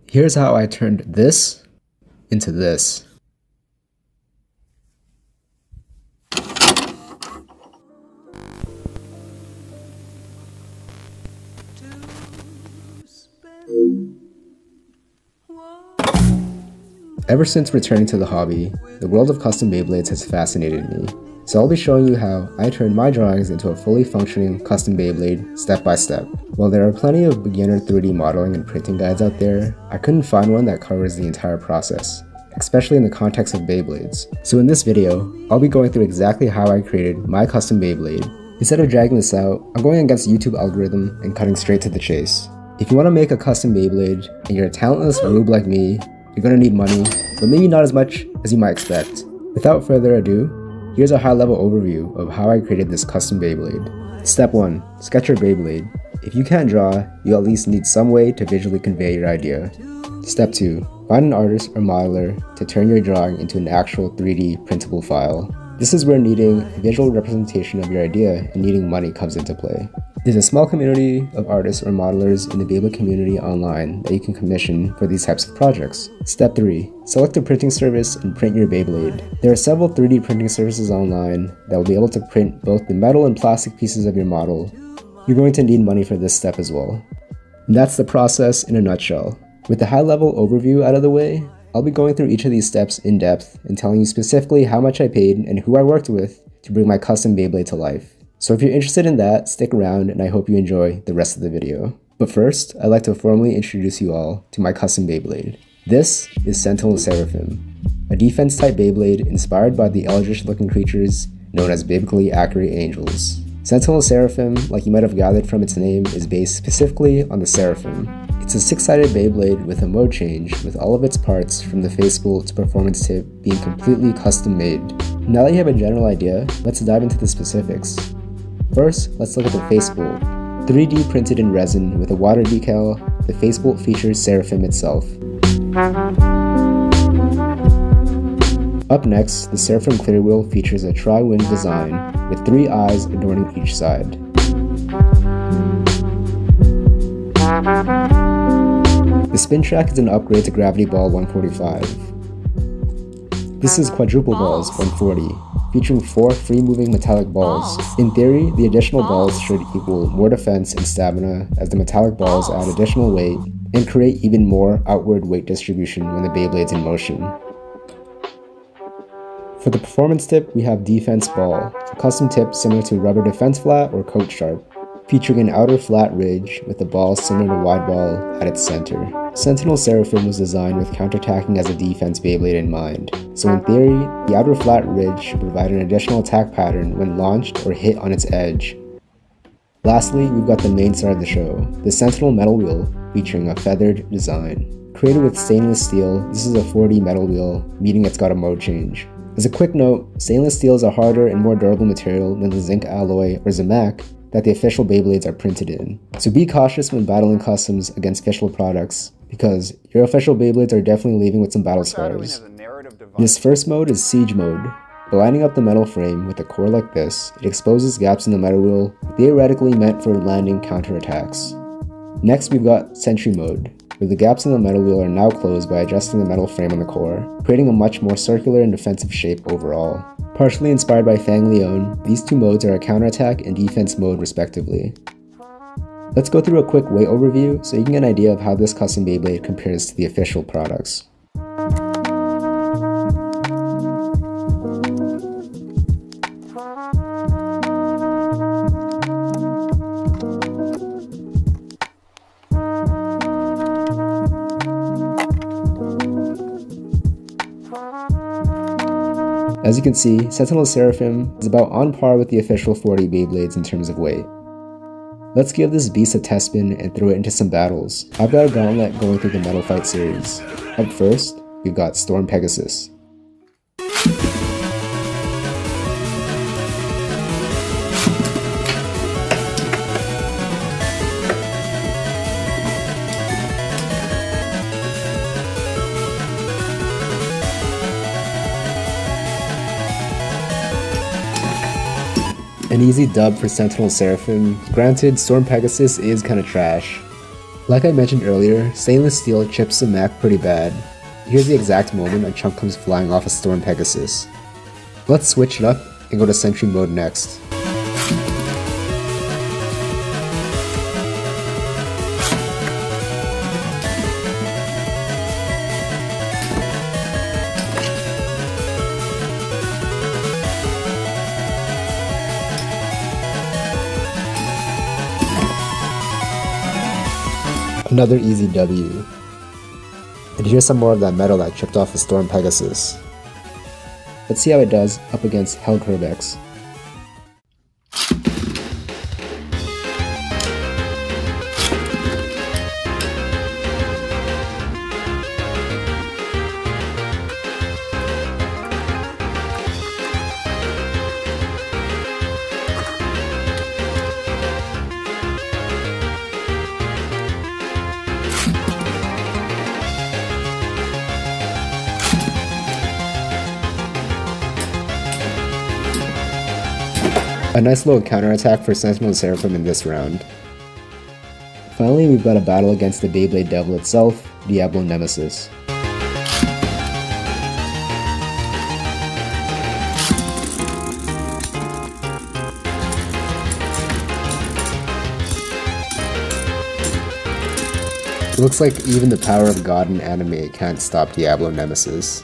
Here's how I turned this into this. Ever since returning to the hobby, the world of custom Beyblades has fascinated me, so I'll be showing you how I turned my drawings into a fully functioning custom Beyblade step by step. While there are plenty of beginner 3D modeling and printing guides out there, I couldn't find one that covers the entire process, especially in the context of Beyblades. So in this video, I'll be going through exactly how I created my custom Beyblade. Instead of dragging this out, I'm going against YouTube algorithm and cutting straight to the chase. If you want to make a custom Beyblade and you're a talentless rube like me, you're gonna need money, but maybe not as much as you might expect. Without further ado, here's a high-level overview of how I created this custom Beyblade. Step 1. Sketch your Beyblade. If you can't draw, you at least need some way to visually convey your idea. Step 2. Find an artist or modeler to turn your drawing into an actual 3D printable file. This is where needing a visual representation of your idea and needing money comes into play. There's a small community of artists or modelers in the Beyblade community online that you can commission for these types of projects. Step 3. Select a printing service and print your Beyblade. There are several 3D printing services online that will be able to print both the metal and plastic pieces of your model. You're going to need money for this step as well. And that's the process in a nutshell. With the high-level overview out of the way, I'll be going through each of these steps in depth and telling you specifically how much I paid and who I worked with to bring my custom Beyblade to life. So if you're interested in that, stick around and I hope you enjoy the rest of the video. But first, I'd like to formally introduce you all to my custom Beyblade. This is Sentinel Seraphim, a defense-type Beyblade inspired by the eldritch-looking creatures known as biblically accurate angels. Sentinel Seraphim, like you might have gathered from its name, is based specifically on the Seraphim. It's a 6-sided Beyblade with a mode change, with all of its parts, from the face spool to performance tip, being completely custom made. Now that you have a general idea, let's dive into the specifics. First, let's look at the face spool. 3D printed in resin with a water decal, the face spool features Seraphim itself. Up next, the Seraphim clear wheel features a tri-wing design with 3 eyes adorning each side. The spin track is an upgrade to Gravity Ball 145. This is Quadruple Balls 140. Featuring 4 free-moving metallic balls. In theory, the additional balls should equal more defense and stamina, as the metallic balls add additional weight and create even more outward weight distribution when the Beyblade's in motion. For the performance tip, we have Defense Ball, a custom tip similar to Rubber Defense Flat or Coat Sharp, featuring an outer flat ridge with the ball similar to Wide Ball at its center. Sentinel Seraphim was designed with counterattacking as a defense Beyblade in mind, so in theory, the outer flat ridge should provide an additional attack pattern when launched or hit on its edge. Lastly, we've got the main star of the show, the Sentinel metal wheel, featuring a feathered design. Created with stainless steel, this is a 4D metal wheel, meaning it's got a mode change. As a quick note, stainless steel is a harder and more durable material than the zinc alloy or Zamac that the official Beyblades are printed in. So be cautious when battling customs against official products, because your official Beyblades are definitely leaving with some battle scars. This first mode is Siege mode. By lining up the metal frame with a core like this, it exposes gaps in the metal wheel, theoretically meant for landing counterattacks. Next, we've got Sentry mode, where the gaps in the metal wheel are now closed by adjusting the metal frame on the core, creating a much more circular and defensive shape overall. Partially inspired by Fang Leon, these two modes are a counterattack and defense mode respectively. Let's go through a quick weight overview so you can get an idea of how this custom Beyblade compares to the official products. As you can see, Sentinel Seraphim is about on par with the official 40 Beyblades in terms of weight. Let's give this beast a test spin and throw it into some battles. I've got a gauntlet going through the Metal Fight series. Up first, we've got Storm Pegasus. An easy dub for Sentinel Seraphim. Granted, Storm Pegasus is kinda trash. Like I mentioned earlier, stainless steel chips the Mac pretty bad. Here's the exact moment a chunk comes flying off a Storm Pegasus. Let's switch it up and go to Sentry mode next. Another easy W. And here's some more of that metal that chipped off the Storm Pegasus. Let's see how it does up against Hellcurvex. A nice little counterattack for Sentinel and Seraphim in this round. Finally, we've got a battle against the Beyblade Devil itself, Diablo Nemesis. It looks like even the power of God in anime can't stop Diablo Nemesis.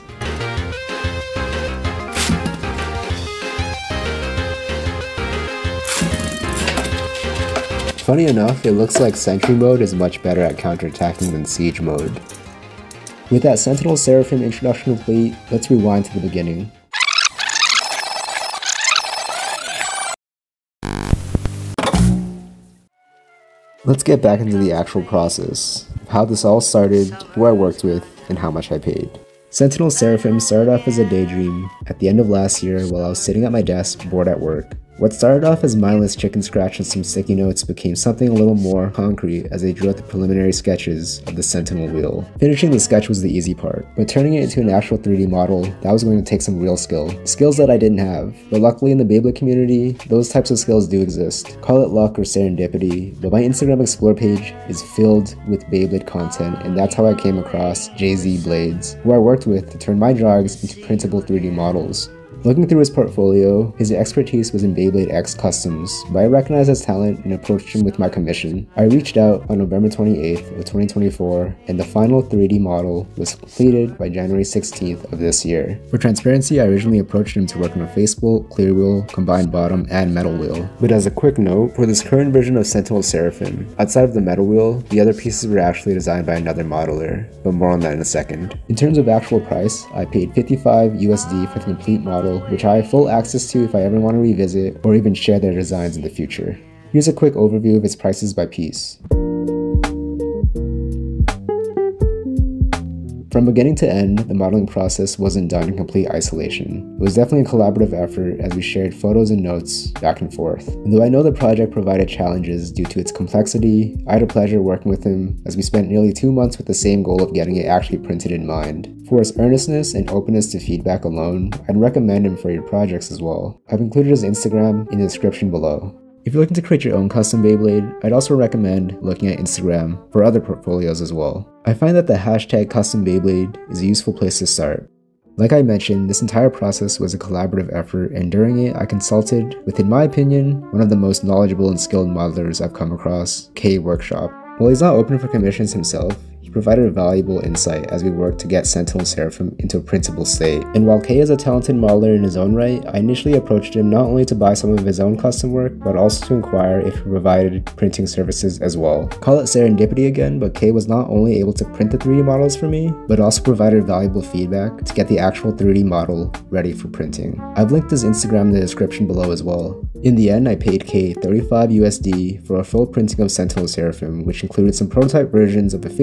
Funny enough, it looks like Sentry mode is much better at counterattacking than Siege mode. With that Sentinel Seraphim introduction complete, let's rewind to the beginning. Let's get back into the actual process of how this all started, who I worked with, and how much I paid. Sentinel Seraphim started off as a daydream at the end of last year while I was sitting at my desk bored at work. What started off as mindless chicken scratch and some sticky notes became something a little more concrete as I drew out the preliminary sketches of the Sentinel wheel. Finishing the sketch was the easy part, but turning it into an actual 3D model, that was going to take some real skill. Skills that I didn't have, but luckily in the Beyblade community, those types of skills do exist. Call it luck or serendipity, but my Instagram Explore page is filled with Beyblade content, and that's how I came across JZ Blades, who I worked with to turn my drawings into printable 3D models. Looking through his portfolio, his expertise was in Beyblade X customs, but I recognized his talent and approached him with my commission. I reached out on November 28th of 2024, and the final 3D model was completed by January 16th of this year. For transparency, I originally approached him to work on a faceplate, clear wheel, combined bottom, and metal wheel. But as a quick note, for this current version of Sentinel Seraphim, outside of the metal wheel, the other pieces were actually designed by another modeler, but more on that in a second. In terms of actual price, I paid $55 USD for the complete model, which I have full access to if I ever want to revisit or even share their designs in the future. Here's a quick overview of its prices by piece. From beginning to end, the modeling process wasn't done in complete isolation. It was definitely a collaborative effort as we shared photos and notes back and forth. And though I know the project provided challenges due to its complexity, I had a pleasure working with him as we spent nearly 2 months with the same goal of getting it actually printed in mind. For his earnestness and openness to feedback alone, I'd recommend him for your projects as well. I've included his Instagram in the description below. If you're looking to create your own custom Beyblade, I'd also recommend looking at Instagram for other portfolios as well. I find that the hashtag custombeyblade is a useful place to start. Like I mentioned, this entire process was a collaborative effort, and during it, I consulted with, in my opinion, one of the most knowledgeable and skilled modelers I've come across, K Workshop. While he's not open for commissions himself, he provided a valuable insight as we worked to get Sentinel Seraphim into a printable state. And while Kay is a talented modeler in his own right, I initially approached him not only to buy some of his own custom work, but also to inquire if he provided printing services as well. Call it serendipity again, but Kay was not only able to print the 3D models for me, but also provided valuable feedback to get the actual 3D model ready for printing. I've linked his Instagram in the description below as well. In the end, I paid Kay 35 USD for a full printing of Sentinel Seraphim, which included some prototype versions of the faceplate,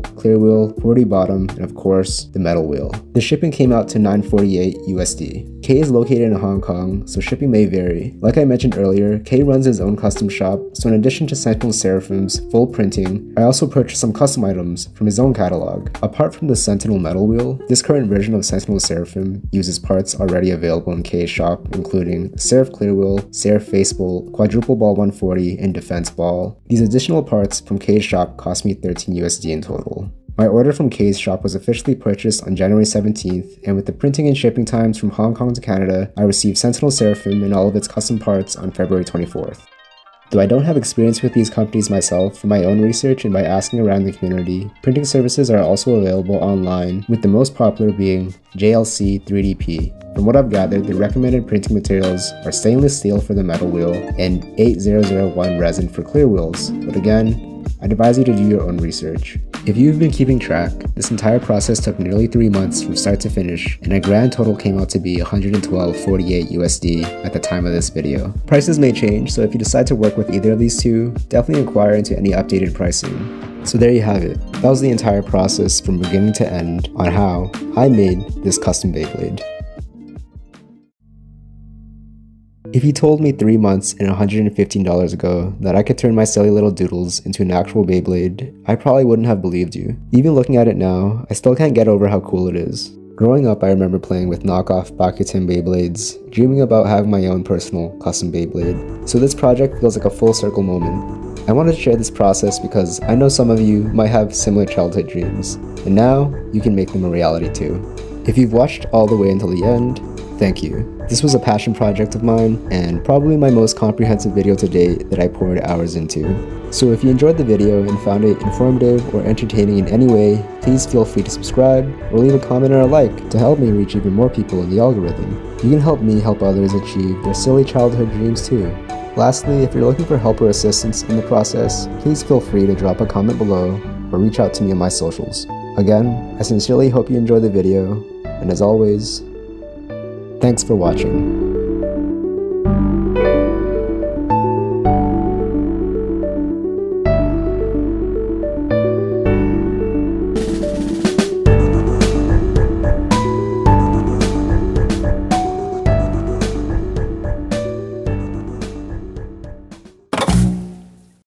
clear wheel, 40 bottom, and of course, the metal wheel. The shipping came out to $948 USD. K is located in Hong Kong, so shipping may vary. Like I mentioned earlier, K runs his own custom shop, so in addition to Sentinel Seraphim's full printing, I also purchased some custom items from his own catalog. Apart from the Sentinel metal wheel, this current version of Sentinel Seraphim uses parts already available in K's shop, including Seraph clear wheel, Seraph face bolt, quadruple ball 140, and defense ball. These additional parts from K's shop cost me 13 USD in total. My order from K's shop was officially purchased on January 17th, and with the printing and shipping times from Hong Kong to Canada, I received Sentinel Seraphim and all of its custom parts on February 24th. Though I don't have experience with these companies myself, from my own research and by asking around the community, printing services are also available online, with the most popular being JLC 3D-P. From what I've gathered, the recommended printing materials are stainless steel for the metal wheel and 8001 resin for clear wheels, but again, I'd advise you to do your own research. If you've been keeping track, this entire process took nearly 3 months from start to finish, and a grand total came out to be $112.48 USD at the time of this video. Prices may change, so if you decide to work with either of these two, definitely inquire into any updated pricing. So there you have it. That was the entire process from beginning to end on how I made this custom Beyblade. If you told me 3 months and $115 ago that I could turn my silly little doodles into an actual Beyblade, I probably wouldn't have believed you. Even looking at it now, I still can't get over how cool it is. Growing up, I remember playing with knockoff Bakutin Beyblades, dreaming about having my own personal custom Beyblade. So this project feels like a full circle moment. I wanted to share this process because I know some of you might have similar childhood dreams, and now you can make them a reality too. If you've watched all the way until the end, thank you. This was a passion project of mine, and probably my most comprehensive video to date that I poured hours into. So if you enjoyed the video and found it informative or entertaining in any way, please feel free to subscribe or leave a comment or a like to help me reach even more people in the algorithm. You can help me help others achieve their silly childhood dreams too. Lastly, if you're looking for help or assistance in the process, please feel free to drop a comment below or reach out to me on my socials. Again, I sincerely hope you enjoyed the video, and as always, thanks for watching.